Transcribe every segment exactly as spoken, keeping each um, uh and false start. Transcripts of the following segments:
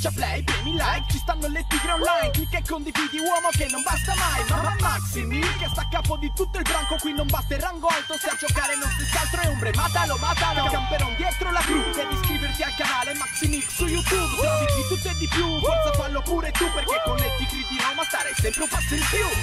schiaccia play, premi like, ci stanno le tigre online, clicca e condividi, uomo che non basta mai. Mamma Maximi, che sta a capo di tutto il branco, qui non basta il rango alto, se a giocare non si scaltro e ombre, matalo, matalo. Camperon dietro la cru, devi iscriverti al canale Maximix su YouTube, trovi di tutto e di più, forza fallo pure tu, perché con le tigre di Roma stare sempre un passo in più.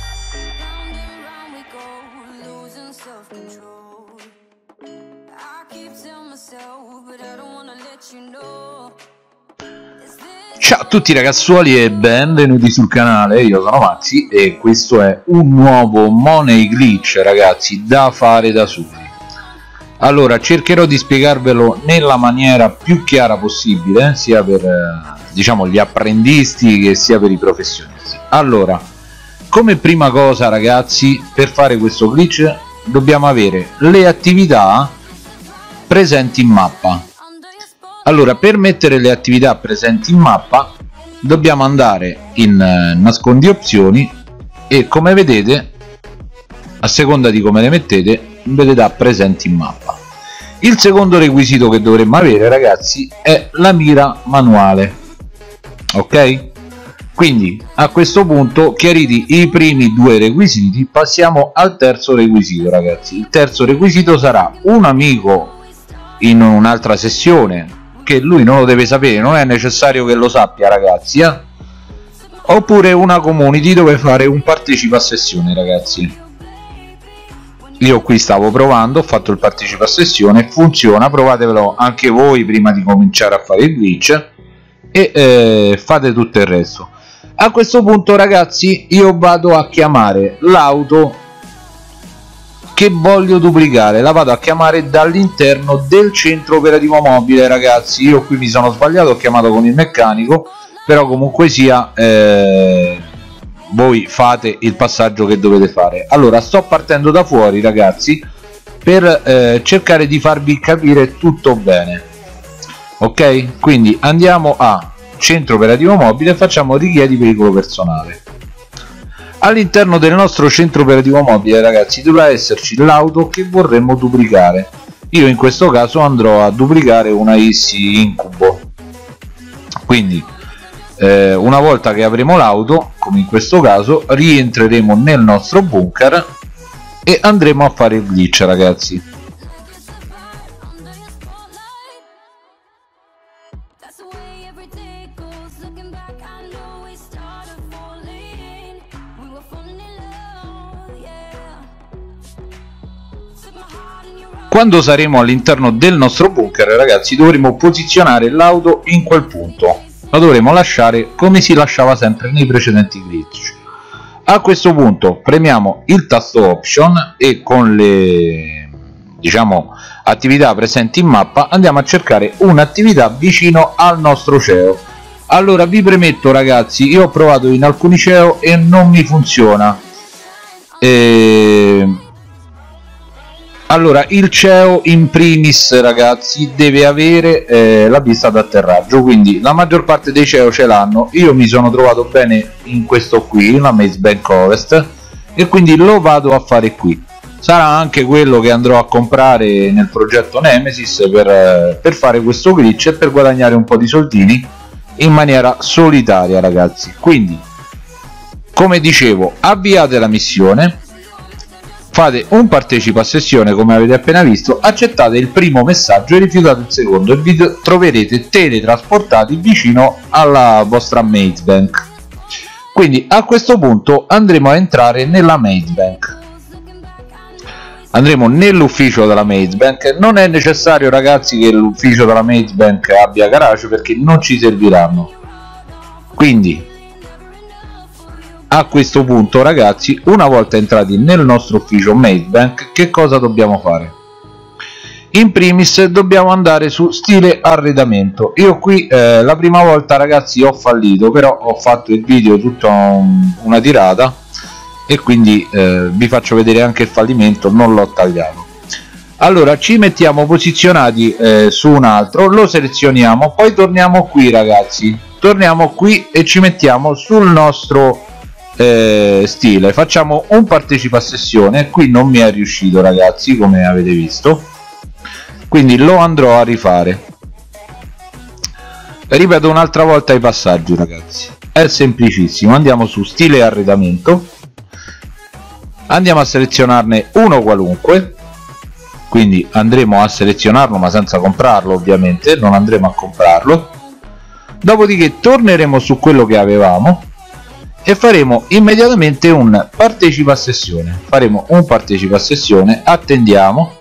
Ciao a tutti ragazzuoli e benvenuti sul canale, io sono Maxi e questo è un nuovo Money Glitch, ragazzi, da fare da soli. Allora, cercherò di spiegarvelo nella maniera più chiara possibile, sia per eh, diciamo gli apprendisti che sia per i professionisti. Allora, come prima cosa ragazzi, per fare questo glitch dobbiamo avere le attività presenti in mappa. Allora, per mettere le attività presenti in mappa dobbiamo andare in eh, nascondi opzioni e, come vedete, a seconda di come le mettete, ve le dà presenti in mappa. Il secondo requisito che dovremmo avere ragazzi è la mira manuale, ok? Quindi a questo punto, chiariti i primi due requisiti, passiamo al terzo requisito ragazzi. Il terzo requisito sarà un amico in un'altra sessione, che lui non lo deve sapere, non è necessario che lo sappia ragazzi, eh? Oppure una community dove fare un partecipa a sessione ragazzi. Io qui stavo provando, ho fatto il partecipa a sessione, funziona, provatevelo anche voi prima di cominciare a fare il glitch e eh, fate tutto il resto. A questo punto ragazzi io vado a chiamare l'auto che voglio duplicare, la vado a chiamare dall'interno del centro operativo mobile ragazzi. Io qui mi sono sbagliato, ho chiamato con il meccanico, però comunque sia eh, voi fate il passaggio che dovete fare. Allora, sto partendo da fuori ragazzi per eh, cercare di farvi capire tutto bene, ok? Quindi andiamo a centro operativo mobile e facciamo richiedi veicolo personale. All'interno del nostro centro operativo mobile ragazzi dovrà esserci l'auto che vorremmo duplicare. Io in questo caso andrò a duplicare una Easy Incubo. Quindi eh, una volta che avremo l'auto, come in questo caso, rientreremo nel nostro bunker e andremo a fare il glitch ragazzi. Quando saremo all'interno del nostro bunker ragazzi dovremo posizionare l'auto in quel punto, la dovremo lasciare come si lasciava sempre nei precedenti glitch. A questo punto premiamo il tasto option e con le diciamo attività presenti in mappa andiamo a cercare un'attività vicino al nostro C E O. Allora vi premetto ragazzi, io ho provato in alcuni C E O e non mi funziona. e... Allora, il C E O in primis ragazzi deve avere eh, la pista d'atterraggio, quindi la maggior parte dei C E O ce l'hanno. Io mi sono trovato bene in questo qui, la Maze Bank Ovest, e quindi lo vado a fare qui. Sarà anche quello che andrò a comprare nel progetto Nemesis per, eh, per fare questo glitch e per guadagnare un po' di soldini in maniera solitaria ragazzi. Quindi, come dicevo, avviate la missione, fate un partecipa a sessione come avete appena visto, accettate il primo messaggio e rifiutate il secondo e vi troverete teletrasportati vicino alla vostra Maze Bank. Quindi a questo punto andremo a entrare nella Maze Bank, andremo nell'ufficio della Maze Bank. Non è necessario ragazzi che l'ufficio della Maze Bank abbia garage perché non ci serviranno. Quindi a questo punto ragazzi, una volta entrati nel nostro ufficio Maze Bank, che cosa dobbiamo fare? In primis dobbiamo andare su stile arredamento. Io qui eh, la prima volta ragazzi ho fallito, però ho fatto il video tutta un, una tirata e quindi eh, vi faccio vedere anche il fallimento, non l'ho tagliato. Allora ci mettiamo posizionati eh, su un altro, lo selezioniamo, poi torniamo qui ragazzi, torniamo qui e ci mettiamo sul nostro eh, stile, facciamo un partecipa a sessione. Qui non mi è riuscito ragazzi, come avete visto, quindi lo andrò a rifare. Ripeto un'altra volta i passaggi, ragazzi, è semplicissimo. Andiamo su stile arredamento, andiamo a selezionarne uno qualunque, quindi andremo a selezionarlo ma senza comprarlo, ovviamente non andremo a comprarlo. Dopodiché torneremo su quello che avevamo e faremo immediatamente un partecipa a sessione. Faremo un partecipa a sessione, attendiamo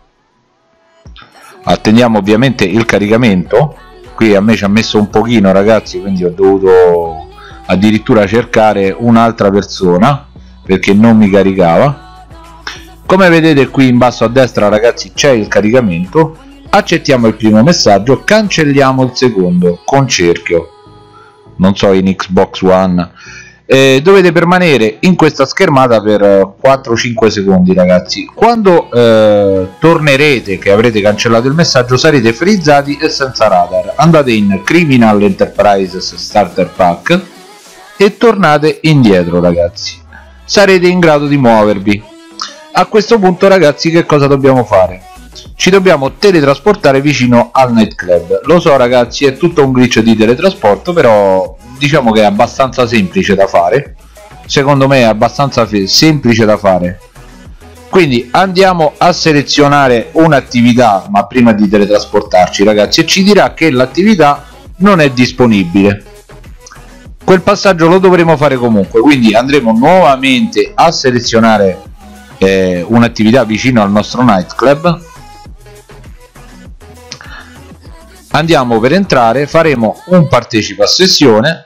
attendiamo ovviamente il caricamento. Qui a me ci ha messo un pochino, ragazzi, quindi ho dovuto addirittura cercare un'altra persona perché non mi caricava. Come vedete qui in basso a destra, ragazzi, c'è il caricamento. Accettiamo il primo messaggio, cancelliamo il secondo con cerchio, non so in Xbox One. Eh, dovete permanere in questa schermata per quattro cinque secondi, ragazzi. Quando eh, tornerete che avrete cancellato il messaggio sarete frizzati e senza radar. Andate in Criminal Enterprises Starter Pack e tornate indietro, ragazzi, sarete in grado di muovervi. A questo punto, ragazzi, che cosa dobbiamo fare? Ci dobbiamo teletrasportare vicino al nightclub. Lo so, ragazzi, è tutto un glitch di teletrasporto, però diciamo che è abbastanza semplice da fare. Secondo me è abbastanza semplice da fare. Quindi andiamo a selezionare un'attività, ma prima di teletrasportarci, ragazzi, e ci dirà che l'attività non è disponibile. Quel passaggio lo dovremo fare comunque, quindi andremo nuovamente a selezionare eh, un'attività vicino al nostro nightclub. Andiamo per entrare, faremo un partecipa a sessione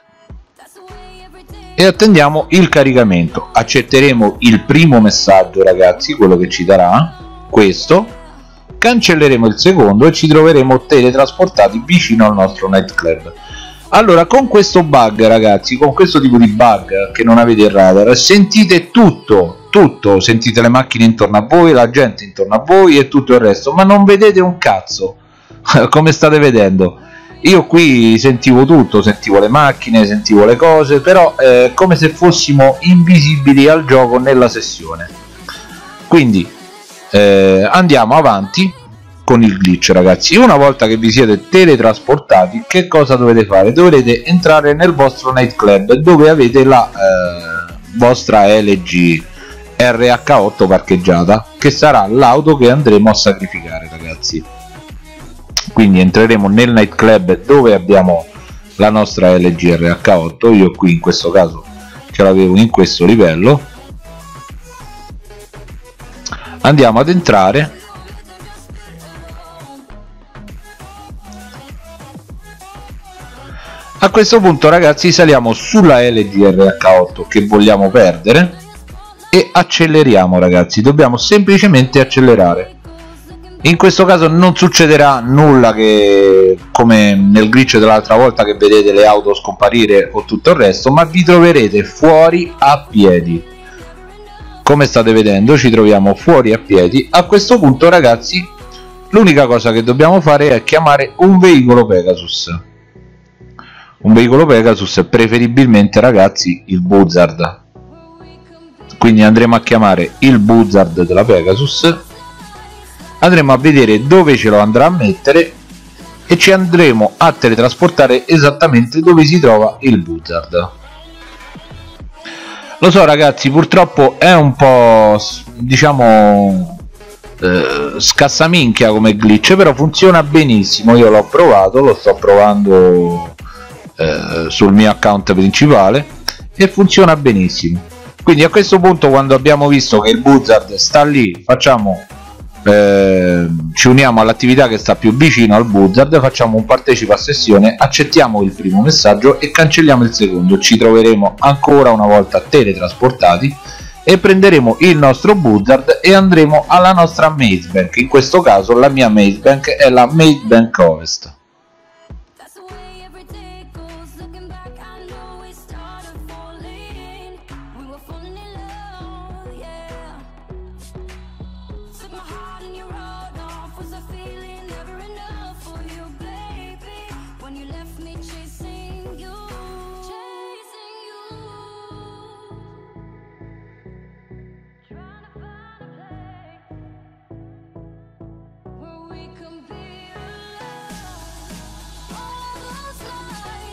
e attendiamo il caricamento. Accetteremo il primo messaggio, ragazzi, quello che ci darà questo, cancelleremo il secondo e ci troveremo teletrasportati vicino al nostro nightclub. Allora, con questo bug, ragazzi, con questo tipo di bug che non avete il radar, sentite tutto, tutto, sentite le macchine intorno a voi, la gente intorno a voi e tutto il resto, ma non vedete un cazzo. Come state vedendo, io qui sentivo tutto, sentivo le macchine, sentivo le cose, però è eh, come se fossimo invisibili al gioco nella sessione. Quindi eh, andiamo avanti con il glitch, ragazzi. Una volta che vi siete teletrasportati, che cosa dovete fare? Dovrete entrare nel vostro nightclub dove avete la eh, vostra L G R H otto parcheggiata, che sarà l'auto che andremo a sacrificare, ragazzi. Quindi entreremo nel nightclub dove abbiamo la nostra L G R H otto. Io qui in questo caso ce l'avevo in questo livello. Andiamo ad entrare. A questo punto, ragazzi, saliamo sulla L G R H otto che vogliamo perdere e acceleriamo, ragazzi. Dobbiamo semplicemente accelerare. In questo caso non succederà nulla che come nel glitch dell'altra volta, che vedete le auto scomparire o tutto il resto, ma vi troverete fuori a piedi. Come state vedendo, ci troviamo fuori a piedi. A questo punto, ragazzi, l'unica cosa che dobbiamo fare è chiamare un veicolo Pegasus. Un veicolo Pegasus, preferibilmente, ragazzi, il Buzzard. Quindi andremo a chiamare il Buzzard della Pegasus. Andremo a vedere dove ce lo andrà a mettere e ci andremo a teletrasportare esattamente dove si trova il Buzzard. Lo so, ragazzi, purtroppo è un po', diciamo, eh, scassaminchia come glitch, però funziona benissimo. Io l'ho provato, lo sto provando eh, sul mio account principale e funziona benissimo. Quindi a questo punto, quando abbiamo visto che il Buzzard sta lì, facciamo Eh, ci uniamo all'attività che sta più vicino al Buzzard, facciamo un partecipa a sessione, accettiamo il primo messaggio e cancelliamo il secondo. Ci troveremo ancora una volta teletrasportati e prenderemo il nostro Buzzard e andremo alla nostra Maze Bank. In questo caso la mia Maze Bank è la Maze Bank Ovest.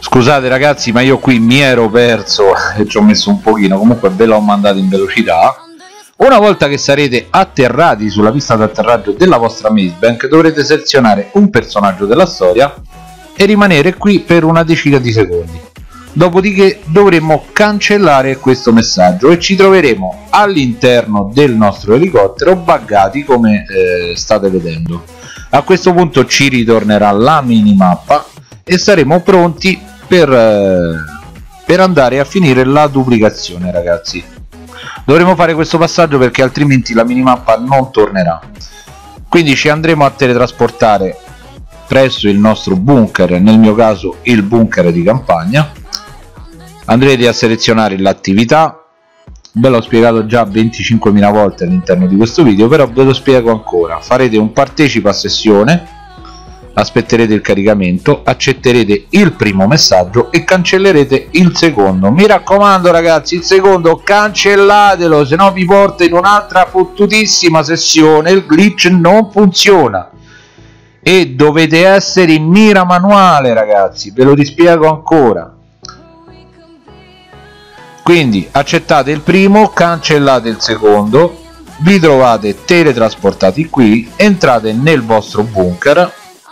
Scusate ragazzi, ma io qui mi ero perso e ci ho messo un pochino, comunque ve l'ho mandato in velocità. Una volta che sarete atterrati sulla pista d'atterraggio della vostra Maze Bank, dovrete selezionare un personaggio della storia e rimanere qui per una decina di secondi. Dopodiché dovremo cancellare questo messaggio e ci troveremo all'interno del nostro elicottero buggati, come eh, state vedendo. A questo punto ci ritornerà la minimappa e saremo pronti per, eh, per andare a finire la duplicazione, ragazzi. Dovremo fare questo passaggio perché altrimenti la minimappa non tornerà. Quindi ci andremo a teletrasportare presso il nostro bunker, nel mio caso il bunker di campagna. Andrete a selezionare l'attività, ve l'ho spiegato già venticinquemila volte all'interno di questo video, però ve lo spiego ancora. Farete un partecipa a sessione, aspetterete il caricamento, accetterete il primo messaggio e cancellerete il secondo. Mi raccomando ragazzi, il secondo cancellatelo, se no vi porta in un'altra fottutissima sessione, il glitch non funziona e dovete essere in mira manuale, ragazzi, ve lo rispiego ancora. Quindi accettate il primo, cancellate il secondo, vi trovate teletrasportati qui, entrate nel vostro bunker,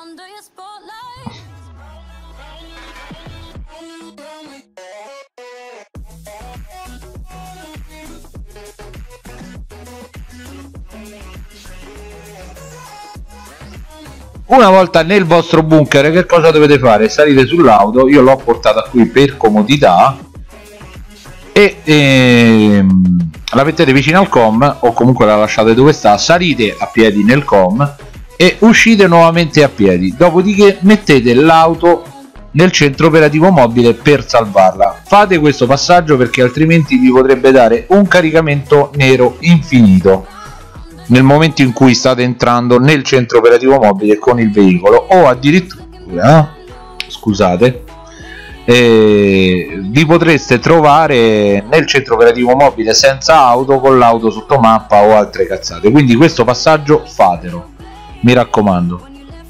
una volta nel vostro bunker che cosa dovete fare? Salite sull'auto, io l'ho portata qui per comodità, e ehm, la mettete vicino al com o comunque la lasciate dove sta, salite a piedi nel com e uscite nuovamente a piedi, dopodiché mettete l'auto nel centro operativo mobile per salvarla. Fate questo passaggio perché altrimenti vi potrebbe dare un caricamento nero infinito nel momento in cui state entrando nel centro operativo mobile con il veicolo, o addirittura scusate Eh, vi potreste trovare nel centro operativo mobile senza auto, con l'auto sotto mappa o altre cazzate. Quindi questo passaggio fatelo, mi raccomando.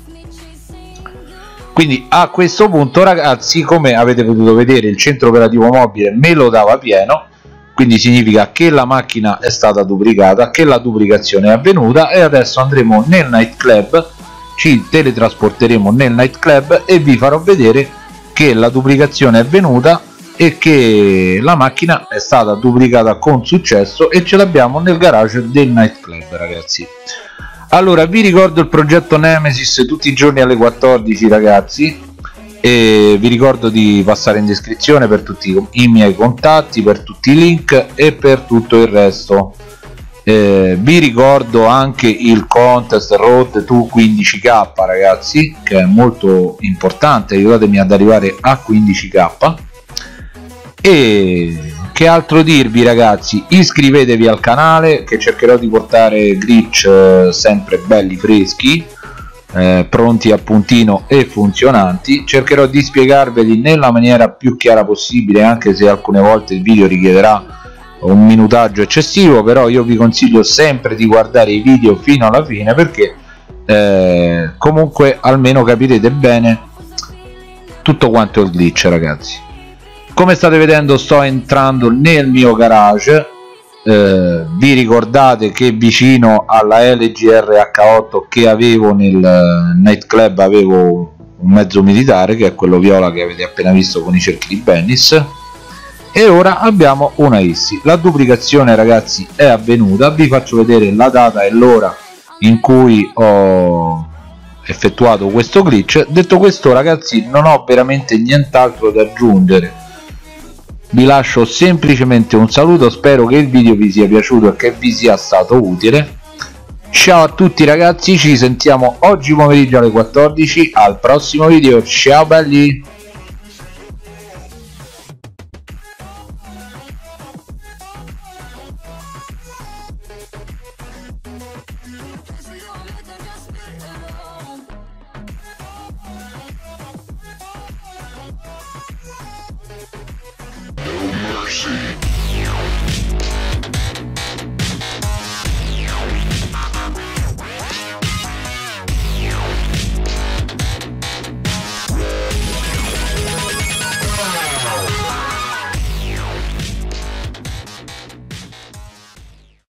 Quindi a questo punto ragazzi, come avete potuto vedere, il centro operativo mobile me lo dava pieno, quindi significa che la macchina è stata duplicata, che la duplicazione è avvenuta, e adesso andremo nel nightclub, ci teletrasporteremo nel nightclub e vi farò vedere che la duplicazione è venuta e che la macchina è stata duplicata con successo e ce l'abbiamo nel garage del nightclub, ragazzi. Allora vi ricordo il progetto Nemesis tutti i giorni alle quattordici, ragazzi, e vi ricordo di passare in descrizione per tutti i miei contatti, per tutti i link e per tutto il resto. Eh, vi ricordo anche il contest Road to quindici K, ragazzi, che è molto importante, aiutatemi ad arrivare a quindici K. E che altro dirvi, ragazzi? Iscrivetevi al canale che cercherò di portare glitch eh, sempre belli freschi, eh, pronti a puntino e funzionanti. Cercherò di spiegarveli nella maniera più chiara possibile, anche se alcune volte il video richiederà un minutaggio eccessivo, però io vi consiglio sempre di guardare i video fino alla fine, perché eh, comunque almeno capirete bene tutto quanto il glitch, ragazzi. Come state vedendo sto entrando nel mio garage, eh, vi ricordate che vicino alla L G R H otto che avevo nel nightclub avevo un mezzo militare, che è quello viola che avete appena visto con i cerchi di Bennis. E ora abbiamo una Issi. La duplicazione, ragazzi, è avvenuta. Vi faccio vedere la data e l'ora in cui ho effettuato questo glitch. Detto questo, ragazzi, non ho veramente nient'altro da aggiungere. Vi lascio semplicemente un saluto, spero che il video vi sia piaciuto e che vi sia stato utile. Ciao a tutti, ragazzi, ci sentiamo oggi pomeriggio alle quattordici al prossimo video. Ciao belli. No mercy.